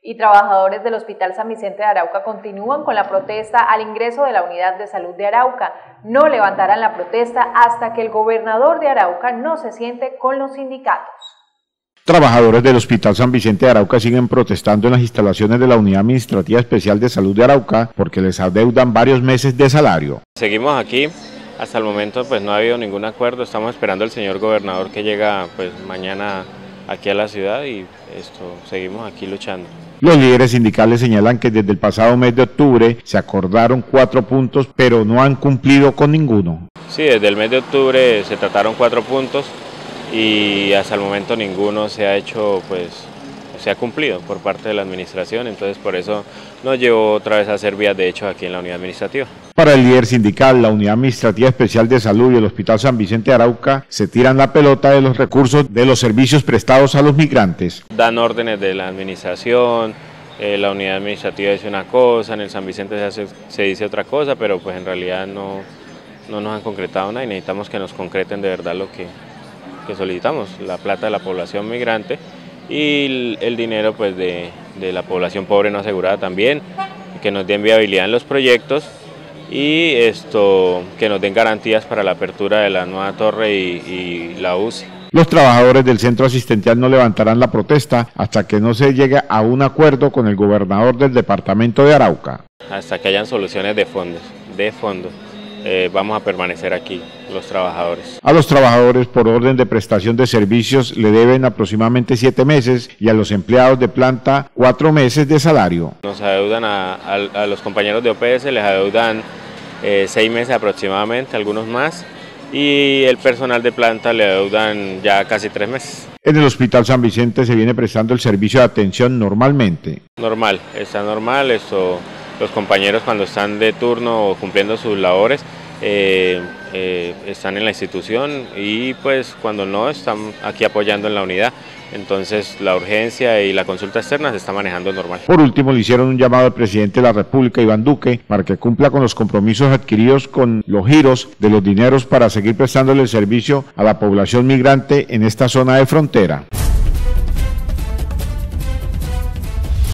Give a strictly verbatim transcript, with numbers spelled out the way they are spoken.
Y trabajadores del Hospital San Vicente de Arauca continúan con la protesta al ingreso de la Unidad de Salud de Arauca. No levantarán la protesta hasta que el gobernador de Arauca no se siente con los sindicatos. Trabajadores del Hospital San Vicente de Arauca siguen protestando en las instalaciones de la Unidad Administrativa Especial de Salud de Arauca porque les adeudan varios meses de salario. Seguimos aquí, hasta el momento pues no ha habido ningún acuerdo, estamos esperando al señor gobernador que llega pues mañana aquí a la ciudad y esto seguimos aquí luchando. Los líderes sindicales señalan que desde el pasado mes de octubre se acordaron cuatro puntos, pero no han cumplido con ninguno. Sí, desde el mes de octubre se trataron cuatro puntos y hasta el momento ninguno se ha hecho, pues, se ha cumplido por parte de la administración, entonces por eso nos llevó otra vez a hacer vías de hecho aquí en la unidad administrativa. Para el líder sindical, la Unidad Administrativa Especial de Salud y el Hospital San Vicente de Arauca se tiran la pelota de los recursos de los servicios prestados a los migrantes. Dan órdenes de la administración, eh, la unidad administrativa dice una cosa, en el San Vicente se, hace, se dice otra cosa, pero pues en realidad no, no nos han concretado nada y necesitamos que nos concreten de verdad lo que, que solicitamos, la plata de la población migrante y el, el dinero pues de, de la población pobre no asegurada también, que nos den viabilidad en los proyectos y esto que nos den garantías para la apertura de la nueva torre y, y la U C I. Los trabajadores del centro asistencial no levantarán la protesta hasta que no se llegue a un acuerdo con el gobernador del departamento de Arauca. Hasta que hayan soluciones de fondos, de fondo, eh, vamos a permanecer aquí los trabajadores. A los trabajadores por orden de prestación de servicios le deben aproximadamente siete meses y a los empleados de planta cuatro meses de salario. Nos adeudan a, a, a los compañeros de O P S, les adeudan eh, seis meses aproximadamente, algunos más. Y el personal de planta le adeudan ya casi tres meses. En el Hospital San Vicente se viene prestando el servicio de atención normalmente. Normal, está normal, esto, los compañeros cuando están de turno o cumpliendo sus labores eh, eh, están en la institución y pues cuando no están aquí apoyando en la unidad. Entonces la urgencia y la consulta externa se está manejando normal. Por último, le hicieron un llamado al presidente de la República, Iván Duque, para que cumpla con los compromisos adquiridos con los giros de los dineros para seguir prestándole el servicio a la población migrante en esta zona de frontera.